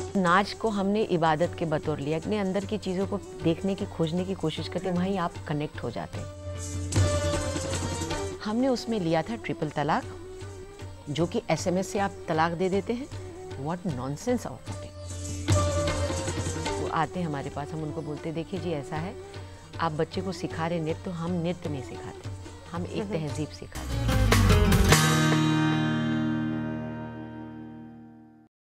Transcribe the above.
नाच को हमने इबादत के बतौर लिया, अपने अंदर की चीज़ों को देखने की, खोजने की कोशिश करते, वहीं आप कनेक्ट हो जाते हैं। हमने उसमें लिया था ट्रिपल तलाक, जो कि SMS से आप तलाक दे देते हैं। What nonsense out of it. वो आते हैं हमारे पास, हम उनको बोलते देखिए जी ऐसा है, आप बच्चे को सिखा रहे नृत्य, तो हम नृत्य नहीं सिखाते, हम एक तहजीब सिखाते हैं।